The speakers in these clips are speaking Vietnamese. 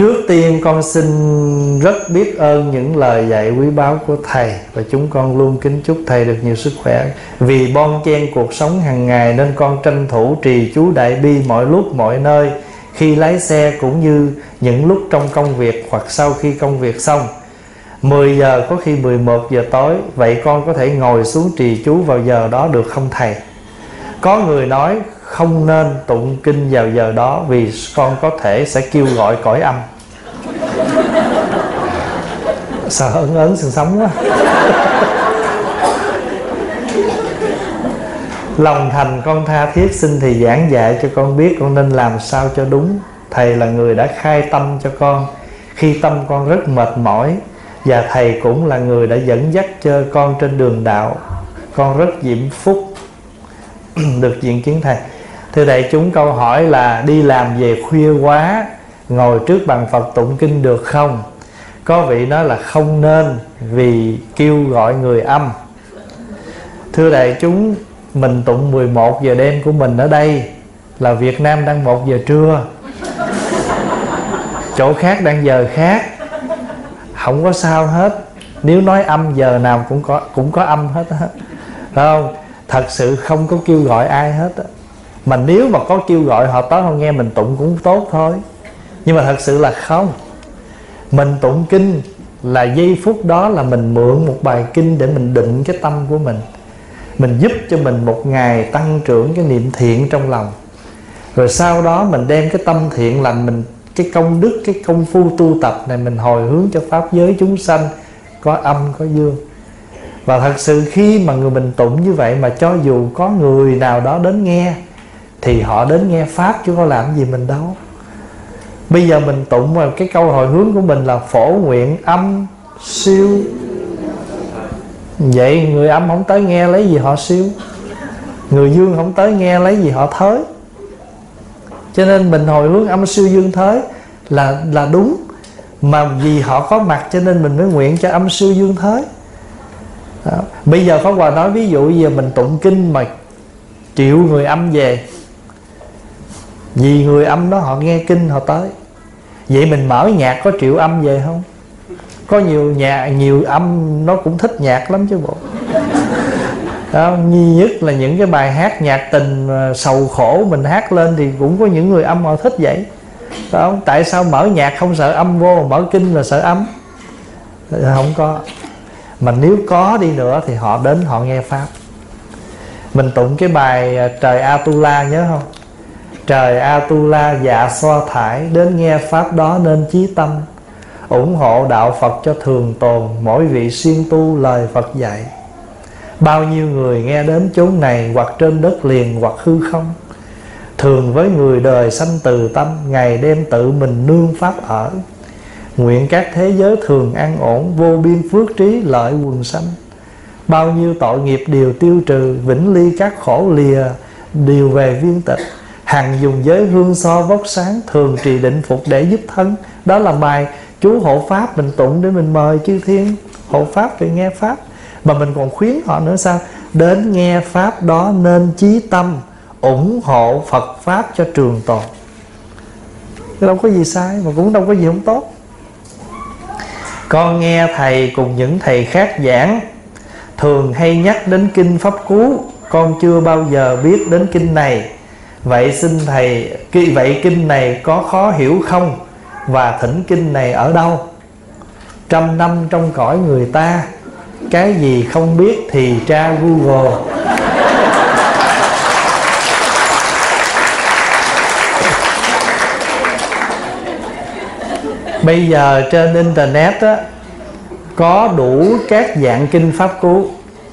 Trước tiên con xin rất biết ơn những lời dạy quý báu của Thầy, và chúng con luôn kính chúc Thầy được nhiều sức khỏe. Vì bon chen cuộc sống hàng ngày nên con tranh thủ trì chú Đại Bi mọi lúc mọi nơi, khi lái xe cũng như những lúc trong công việc hoặc sau khi công việc xong. 10 giờ có khi 11 giờ tối. Vậy con có thể ngồi xuống trì chú vào giờ đó được không Thầy? Có người nói không nên tụng kinh vào giờ đó vì con có thể sẽ kêu gọi cõi âm. Sao ấn ấn sừng sống quá. Lòng thành con tha thiết xin Thầy giảng dạy cho con biết con nên làm sao cho đúng. Thầy là người đã khai tâm cho con khi tâm con rất mệt mỏi, và Thầy cũng là người đã dẫn dắt cho con trên đường đạo. Con rất diễm phúc được diện kiến Thầy. Thưa đại chúng, câu hỏi là đi làm về khuya quá, ngồi trước bàn Phật tụng kinh được không? Có vị nói là không nên vì kêu gọi người âm. Thưa đại chúng, mình tụng 11 giờ đêm của mình ở đây là Việt Nam đang 1 giờ trưa, chỗ khác đang giờ khác, không có sao hết. Nếu nói âm giờ nào cũng có âm hết á, phải không? Thật sự không có kêu gọi ai hết á. Mà nếu mà có kêu gọi họ tới họ nghe mình tụng cũng tốt thôi, nhưng mà thật sự là không. Mình tụng kinh là giây phút đó là mình mượn một bài kinh để mình định cái tâm của mình. Mình giúp cho mình một ngày tăng trưởng cái niệm thiện trong lòng. Rồi sau đó mình đem cái tâm thiện lành mình, cái công đức, cái công phu tu tập này mình hồi hướng cho pháp giới chúng sanh, có âm có dương. Và thật sự khi mà người mình tụng như vậy, mà cho dù có người nào đó đến nghe thì họ đến nghe pháp chứ có làm gì mình đâu. Bây giờ mình tụng mà cái câu hồi hướng của mình là phổ nguyện âm siêu. Vậy người âm không tới nghe lấy gì họ siêu, người dương không tới nghe lấy gì họ thới. Cho nên mình hồi hướng âm siêu dương thới là đúng. Mà vì họ có mặt cho nên mình mới nguyện cho âm siêu dương thới đó. Bây giờ Pháp Hòa nói ví dụ giờ mình tụng kinh mà triệu người âm về, vì người âm đó họ nghe kinh họ tới. Vậy mình mở nhạc có triệu âm về không? Có nhiều âm nó cũng thích nhạc lắm chứ bộ đó. Nhất là những cái bài hát nhạc tình sầu khổ mình hát lên thì cũng có những người âm họ thích vậy đó. Tại sao mở nhạc không sợ âm vô, mở kinh là sợ âm? Không có. Mà nếu có đi nữa thì họ đến họ nghe pháp. Mình tụng cái bài Trời Atula nhớ không? Trời Atula dạ xoa thải, đến nghe pháp đó nên chí tâm, ủng hộ đạo Phật cho thường tồn, mỗi vị siêng tu lời Phật dạy. Bao nhiêu người nghe đến chốn này, hoặc trên đất liền hoặc hư không, thường với người đời sanh từ tâm, ngày đêm tự mình nương pháp ở. Nguyện các thế giới thường an ổn, vô biên phước trí lợi quần sanh. Bao nhiêu tội nghiệp đều tiêu trừ, vĩnh ly các khổ lìa đều về viên tịch. Hằng dùng giới hương so vóc sáng, thường trì định phục để giúp thân. Đó là bài chú hộ pháp mình tụng để mình mời chư thiên hộ pháp về nghe pháp. Mà mình còn khuyến họ nữa sao? Đến nghe pháp đó nên chí tâm, ủng hộ Phật pháp cho trường tồn. Chứ đâu có gì sai, mà cũng đâu có gì không tốt. Con nghe thầy cùng những thầy khác giảng, thường hay nhắc đến kinh Pháp Cú, con chưa bao giờ biết đến kinh này. Vậy xin thầy, vậy kinh này có khó hiểu không? Và thỉnh kinh này ở đâu? 100 năm trong cõi người ta, cái gì không biết thì tra Google. Bây giờ trên internet á, có đủ các dạng kinh Pháp Cú.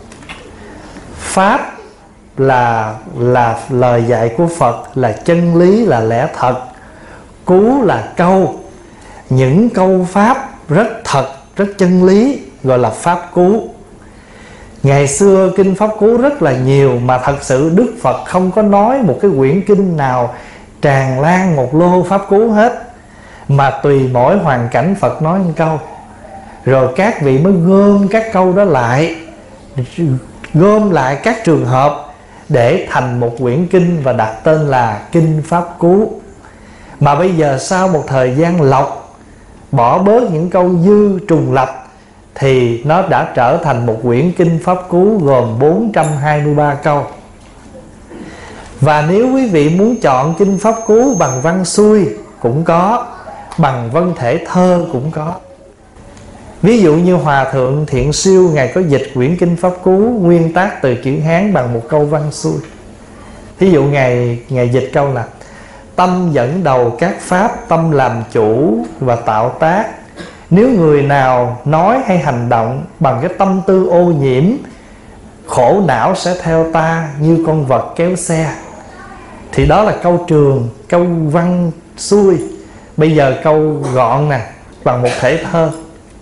Pháp là lời dạy của Phật, là chân lý, là lẽ thật. Cú là câu. Những câu Pháp rất thật, rất chân lý, gọi là Pháp Cú. Ngày xưa kinh Pháp Cú rất là nhiều, mà thật sự Đức Phật không có nói một cái quyển kinh nào tràn lan một lô Pháp Cú hết, mà tùy mỗi hoàn cảnh Phật nói một câu. Rồi các vị mới gom các câu đó lại, gom lại các trường hợp để thành một quyển kinh và đặt tên là Kinh Pháp Cú. Mà bây giờ sau một thời gian lọc bỏ bớt những câu dư trùng lặp, thì nó đã trở thành một quyển kinh Pháp Cú gồm 423 câu. Và nếu quý vị muốn chọn kinh Pháp Cú bằng văn xuôi cũng có, bằng văn thể thơ cũng có. Ví dụ như Hòa Thượng Thiện Siêu, Ngài có dịch quyển kinh Pháp Cú nguyên tác từ chữ Hán bằng một câu văn xuôi. Ví dụ Ngài dịch câu là: tâm dẫn đầu các pháp, tâm làm chủ và tạo tác. Nếu người nào nói hay hành động bằng cái tâm tư ô nhiễm, khổ não sẽ theo ta như con vật kéo xe. Thì đó là câu trường, câu văn xuôi. Bây giờ câu gọn nè, bằng một thể thơ.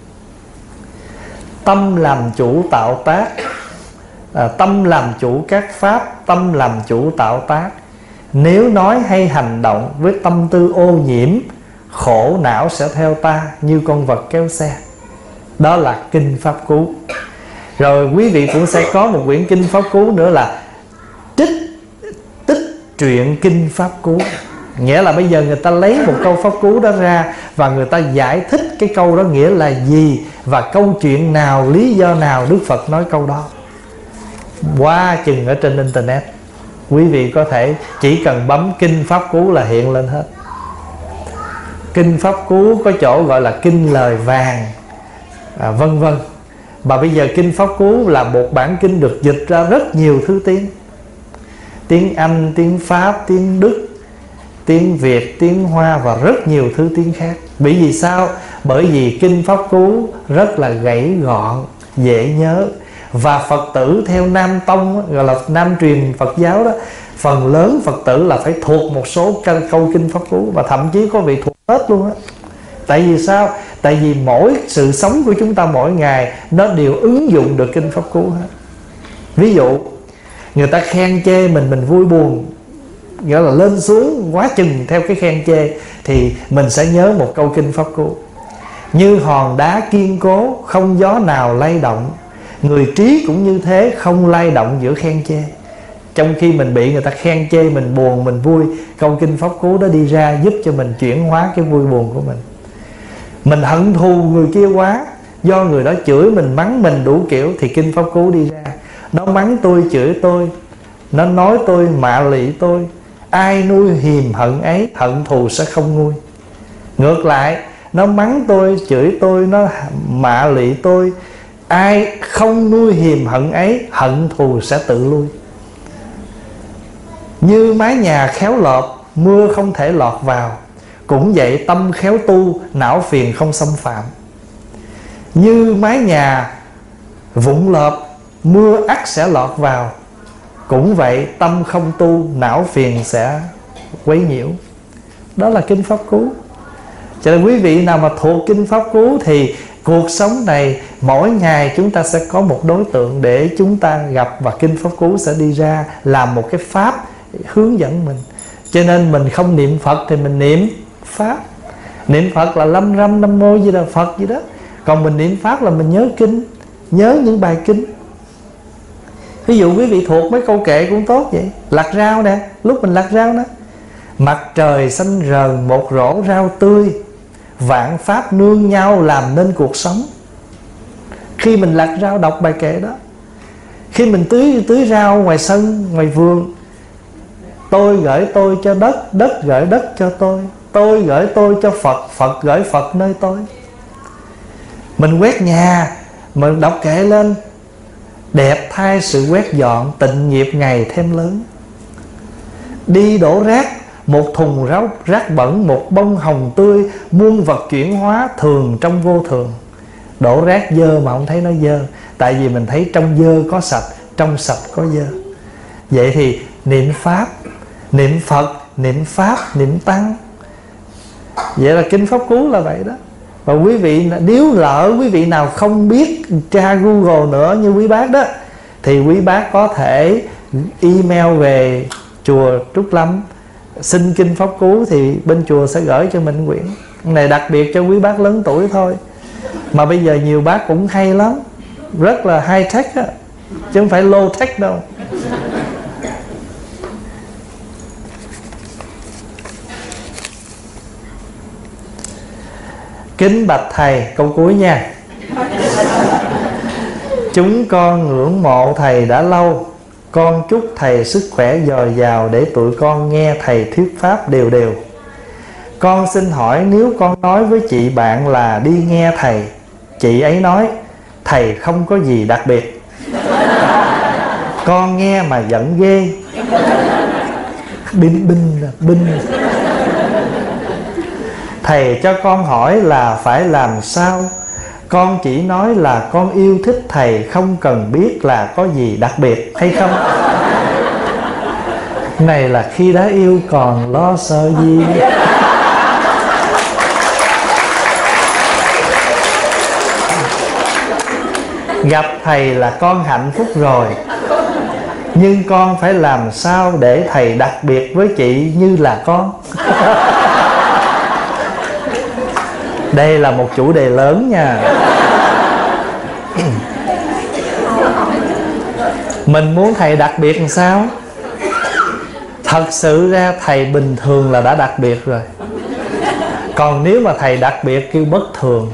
Tâm làm chủ tạo tác, tâm làm chủ các pháp, tâm làm chủ tạo tác. Nếu nói hay hành động với tâm tư ô nhiễm, khổ não sẽ theo ta như con vật kéo xe. Đó là kinh Pháp Cú. Rồi quý vị cũng sẽ có một quyển kinh Pháp Cú nữa là tích truyện kinh Pháp Cú. Nghĩa là bây giờ người ta lấy một câu Pháp Cú đó ra và người ta giải thích cái câu đó nghĩa là gì, và câu chuyện nào, lý do nào Đức Phật nói câu đó. Qua chừng ở trên internet, quý vị có thể chỉ cần bấm kinh Pháp Cú là hiện lên hết. Kinh Pháp Cú có chỗ gọi là kinh lời vàng, vân vân. Và bây giờ kinh Pháp Cú là một bản kinh được dịch ra rất nhiều thứ tiếng: tiếng Anh, tiếng Pháp, tiếng Đức, tiếng Việt, tiếng Hoa và rất nhiều thứ tiếng khác. Bởi vì sao? Bởi vì kinh Pháp Cú rất là gãy gọn, dễ nhớ. Và Phật tử theo Nam Tông, gọi là Nam truyền Phật giáo đó, phần lớn Phật tử là phải thuộc một số câu kinh Pháp Cú, và thậm chí có vị thuộc hết luôn á. Tại vì sao? Tại vì mỗi sự sống của chúng ta mỗi ngày nó đều ứng dụng được kinh Pháp Cú hết. Ví dụ người ta khen chê mình vui buồn, nghĩa là lên xuống quá chừng theo cái khen chê, thì mình sẽ nhớ một câu kinh Pháp Cú: như hòn đá kiên cố, không gió nào lay động, người trí cũng như thế, không lay động giữa khen chê. Trong khi mình bị người ta khen chê, mình buồn, mình vui, câu kinh Pháp Cú đó đi ra giúp cho mình chuyển hóa cái vui buồn của mình. Mình hận thù người kia quá, do người đó chửi mình, mắng mình đủ kiểu, thì kinh Pháp Cú đi ra. Nó mắng tôi, chửi tôi, nó nói tôi, mạ lị tôi, ai nuôi hiềm hận ấy, hận thù sẽ không nguôi. Ngược lại, nó mắng tôi, chửi tôi, nó mạ lị tôi, ai không nuôi hiềm hận ấy, hận thù sẽ tự lui. Như mái nhà khéo lợp, mưa không thể lọt vào, cũng vậy tâm khéo tu, não phiền không xâm phạm. Như mái nhà vụn lợp, mưa ắt sẽ lọt vào, cũng vậy tâm không tu, não phiền sẽ quấy nhiễu. Đó là kinh Pháp Cú. Cho nên quý vị nào mà thuộc kinh Pháp Cú thì cuộc sống này mỗi ngày chúng ta sẽ có một đối tượng để chúng ta gặp, và kinh Pháp Cú sẽ đi ra làm một cái pháp hướng dẫn mình. Cho nên mình không niệm Phật thì mình niệm Pháp. Niệm Phật là lâm râm nam mô gì đó Phật gì đó. Còn mình niệm Pháp là mình nhớ kinh, nhớ những bài kinh. Ví dụ quý vị thuộc mấy câu kệ cũng tốt vậy. Lặt rau nè, lúc mình lặt rau đó: mặt trời xanh rờn một rổ rau tươi, vạn pháp nương nhau làm nên cuộc sống. Khi mình lặt rau đọc bài kệ đó. Khi mình tưới rau ngoài sân, ngoài vườn: tôi gửi tôi cho đất, đất gửi đất cho tôi gửi tôi cho Phật, Phật gửi Phật nơi tôi. Mình quét nhà, mình đọc kệ lên: đẹp thay sự quét dọn, tịnh nghiệp ngày thêm lớn. Đi đổ rác, một thùng rác bẩn, một bông hồng tươi, muôn vật chuyển hóa, thường trong vô thường. Đổ rác dơ mà không thấy nó dơ, tại vì mình thấy trong dơ có sạch, trong sạch có dơ. Vậy thì niệm Pháp, niệm Phật, niệm Pháp, niệm Tăng. Vậy là kinh Pháp Cú là vậy đó. Và quý vị, nếu lỡ quý vị nào không biết tra Google nữa như quý bác đó, thì quý bác có thể email về chùa Trúc Lâm xin kinh Pháp Cú, thì bên chùa sẽ gửi cho mình quyển này đặc biệt cho quý bác lớn tuổi thôi. Mà bây giờ nhiều bác cũng hay lắm, rất là high tech á, chứ không phải low tech đâu. Kính bạch thầy, câu cuối nha. Chúng con ngưỡng mộ thầy đã lâu. Con chúc thầy sức khỏe dồi dào để tụi con nghe thầy thuyết pháp đều đều. Con xin hỏi, nếu con nói với chị bạn là đi nghe thầy, chị ấy nói thầy không có gì đặc biệt, con nghe mà giận ghê. Binh. Thầy cho con hỏi là phải làm sao? Con chỉ nói là con yêu thích thầy, không cần biết là có gì đặc biệt hay không. Này là khi đã yêu còn lo sợ gì. Gặp thầy là con hạnh phúc rồi, nhưng con phải làm sao để thầy đặc biệt với chị như là con. Đây là một chủ đề lớn nha. Mình muốn thầy đặc biệt làm sao? Thật sự ra thầy bình thường là đã đặc biệt rồi. Còn nếu mà thầy đặc biệt kêu bất thường.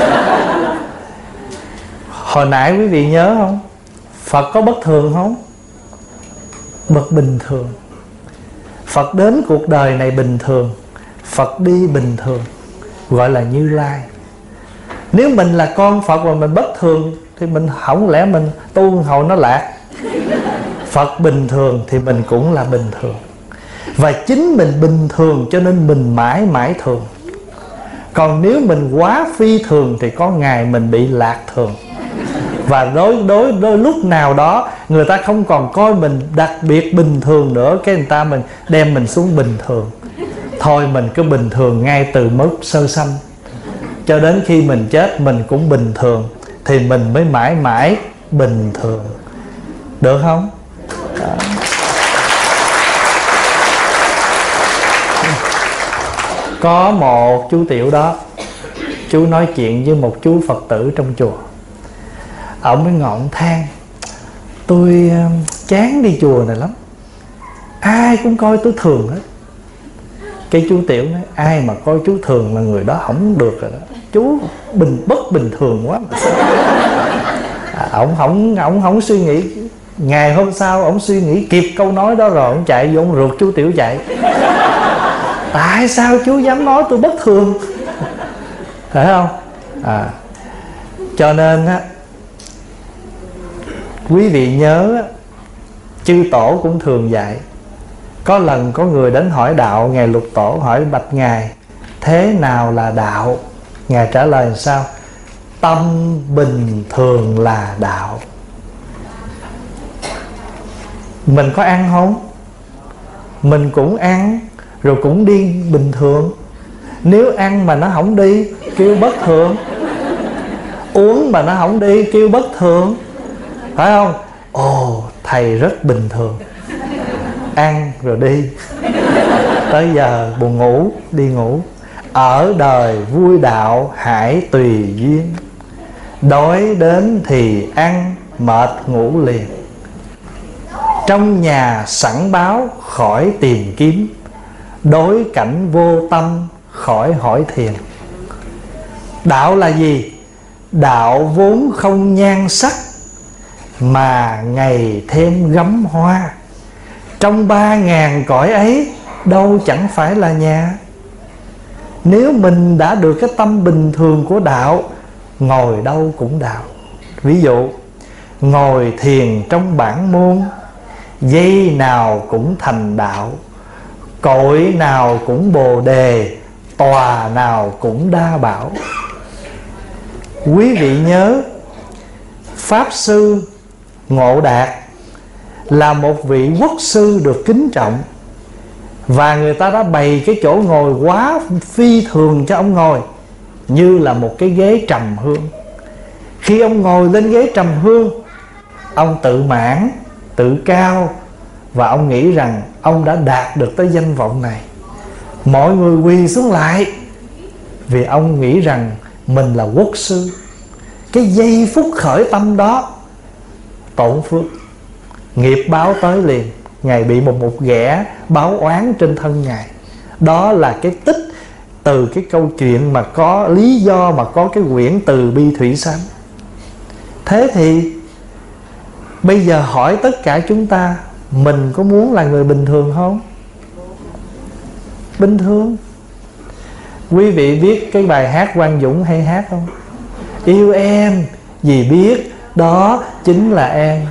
Hồi nãy quý vị nhớ không? Phật có bất thường không? Bậc bình thường. Phật đến cuộc đời này bình thường, Phật đi bình thường, gọi là Như Lai. Nếu mình là con Phật mà mình bất thường thì mình không lẽ mình tu hầu nó lạc. Phật bình thường thì mình cũng là bình thường. Và chính mình bình thường cho nên mình mãi mãi thường. Còn nếu mình quá phi thường thì có ngày mình bị lạc thường. Và đôi lúc nào đó người ta không còn coi mình đặc biệt bình thường nữa, cái người ta mình đem mình xuống bình thường. Thôi mình cứ bình thường ngay từ mức sơ sanh, cho đến khi mình chết mình cũng bình thường, thì mình mới mãi mãi bình thường. Được không? Đó. Có một chú Tiểu đó, chú nói chuyện với một chú Phật tử trong chùa. Ông mới ngọn than: tôi chán đi chùa này lắm, ai cũng coi tôi thường hết. Cái chú Tiểu nói: ai mà coi chú thường là người đó không được rồi đó. Chú bất bình thường quá mà sao? Ông không suy nghĩ. Ngày hôm sau ông suy nghĩ kịp câu nói đó rồi, ông chạy vô ông ruột chú Tiểu chạy. Tại sao chú dám nói tôi bất thường? Phải không? Cho nên á, quý vị nhớ, chư tổ cũng thường dạy. Có lần có người đến hỏi đạo Ngài Lục Tổ, hỏi bạch Ngài thế nào là đạo? Ngài trả lời sao? Tâm bình thường là đạo. Mình có ăn không? Mình cũng ăn, rồi cũng đi bình thường. Nếu ăn mà nó không đi, kêu bất thường. Uống mà nó không đi, kêu bất thường. Phải không? Ồ, thầy rất bình thường. Ăn rồi đi, tới giờ buồn ngủ, đi ngủ. Ở đời vui đạo hãy tùy duyên, đói đến thì ăn, mệt ngủ liền. Trong nhà sẵn báo khỏi tìm kiếm, đối cảnh vô tâm khỏi hỏi thiền. Đạo là gì? Đạo vốn không nhan sắc, mà ngày thêm gấm hoa. Trong 3.000 cõi ấy đâu chẳng phải là nhà. Nếu mình đã được cái tâm bình thường của đạo, ngồi đâu cũng đạo. Ví dụ, ngồi thiền trong bản môn, giây nào cũng thành đạo, cội nào cũng bồ đề, tòa nào cũng đa bảo. Quý vị nhớ, Pháp Sư Ngộ Đạt là một vị quốc sư được kính trọng, và người ta đã bày cái chỗ ngồi quá phi thường cho ông ngồi, như là một cái ghế trầm hương. Khi ông ngồi lên ghế trầm hương, ông tự mãn, tự cao, và ông nghĩ rằng ông đã đạt được tới danh vọng này. Mọi người quỳ xuống lại, vì ông nghĩ rằng mình là quốc sư. Cái giây phút khởi tâm đó, tổn phước, nghiệp báo tới liền. Ngài bị một ghẻ báo oán trên thân Ngài. Đó là cái tích từ cái câu chuyện mà có lý do mà có cái quyển Từ Bi Thủy Sám. Thế thì bây giờ hỏi tất cả chúng ta, mình có muốn là người bình thường không? Bình thường. Quý vị biết cái bài hát Quang Dũng hay hát không? Yêu em vì biết đó chính là em.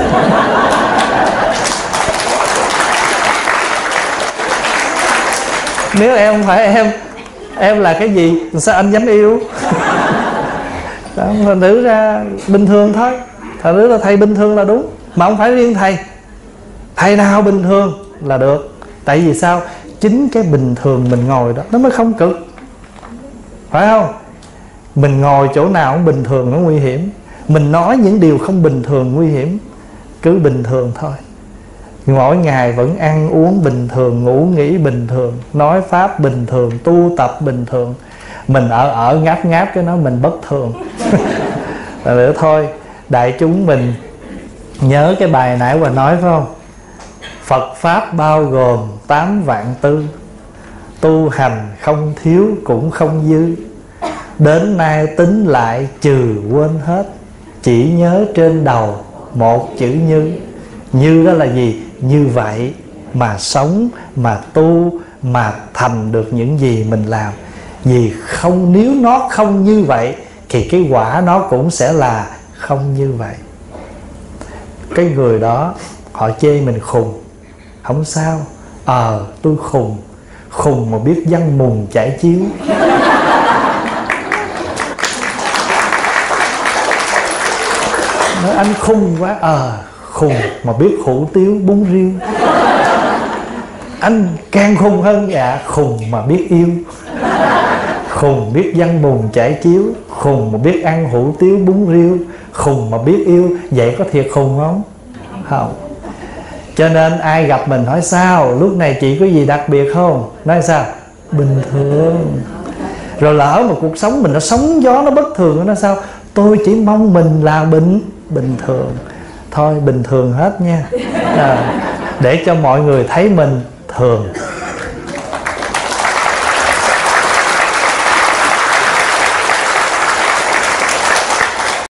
Nếu em không phải em là cái gì? Sao anh dám yêu? Đó, thành thử ra bình thường thôi. Thành thử là thầy bình thường là đúng. Mà không phải riêng thầy, thầy nào bình thường là được. Tại vì sao? Chính cái bình thường mình ngồi đó nó mới không cực, phải không? Mình ngồi chỗ nào cũng bình thường nó nguy hiểm. Mình nói những điều không bình thường nguy hiểm. Cứ bình thường thôi. Mỗi ngày vẫn ăn uống bình thường, ngủ nghỉ bình thường, nói pháp bình thường, tu tập bình thường. Mình ở ngáp ngáp cái nó mình bất thường. Và nữa thôi, đại chúng mình nhớ cái bài nãy Hòa nói phải không? Phật Pháp bao gồm 8 vạn tư, tu hành không thiếu cũng không dư. Đến nay tính lại trừ quên hết, chỉ nhớ trên đầu một chữ như. Như đó là gì? Như vậy mà sống, mà tu, mà thành được những gì mình làm. Vì không, nếu nó không như vậy thì cái quả nó cũng sẽ là không như vậy. Cái người đó họ chê mình khùng, không sao. Tôi khùng, khùng mà biết văn mùng chải chiếu. Nói anh khùng quá. Khùng mà biết hủ tiếu bún riêu. Anh càng khùng hơn. Dạ, khùng mà biết yêu. Khùng biết văn mùng chải chiếu, khùng mà biết ăn hủ tiếu bún riêu, khùng mà biết yêu. Vậy có thiệt khùng không? Không. Cho nên ai gặp mình hỏi sao, lúc này chị có gì đặc biệt không? Nói sao? Bình thường. Rồi lỡ mà cuộc sống mình nó sóng gió nó bất thường, nó sao? Tôi chỉ mong mình là bình thường. Thôi bình thường hết nha. Để cho mọi người thấy mình thường.